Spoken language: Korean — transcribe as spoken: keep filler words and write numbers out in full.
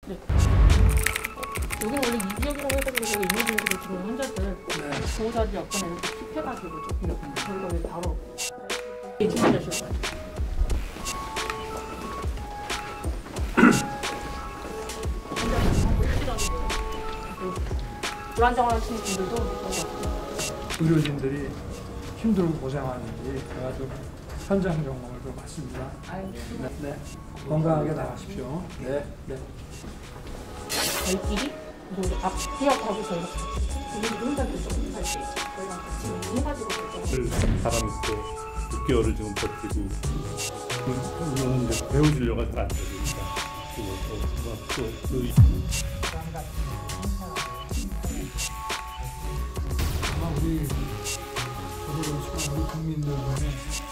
네. 여기는 원래 이 지역이라고 해가지고 여기 임의진으로 들어온 환자들 보호자들이 없거나 이렇게 킵해가지고 조금 저희가 왜 바로 준비하실 거예요. 불안정하신 분들도 의료진들이 힘들고 고생하는지 제가 좀 현장 점검을 좀 받습니다. 네, 네. 건강하게 나가십시오. 네, 네. 저희끼리 이제 앞 구역하고 저희가 같이 혼자들 조금 할 때 저희랑 같이 해가지고 사람이 또 육 개월을 지금 버티고 물론 이제 배우 진료가 잘 안 되니까 또그 아마 우리 저도 그렇지만 우리 국민들 중에